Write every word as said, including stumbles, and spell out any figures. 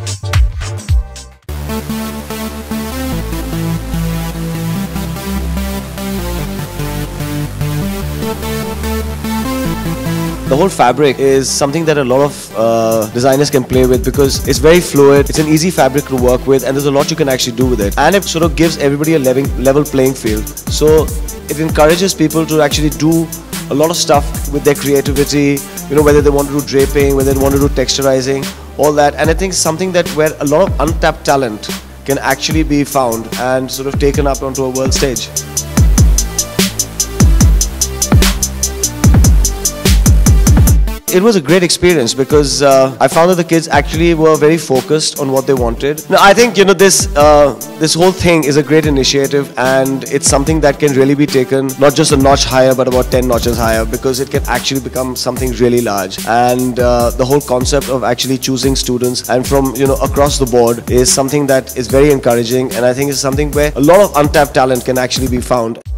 The whole fabric is something that a lot of uh, designers can play with because it's very fluid, it's an easy fabric to work with, and there's a lot you can actually do with it. And it sort of gives everybody a level, level playing field. So it encourages people to actually do a lot of stuff with their creativity, you know, whether they want to do draping, whether they want to do texturizing, all that. And I think something that where a lot of untapped talent can actually be found and sort of taken up onto a world stage. It was a great experience because uh, I found that the kids actually were very focused on what they wanted. Now, I think, you know, this uh, this whole thing is a great initiative, and it's something that can really be taken not just a notch higher but about ten notches higher, because it can actually become something really large. And uh, the whole concept of actually choosing students and from, you know, across the board is something that is very encouraging, and I think it's something where a lot of untapped talent can actually be found.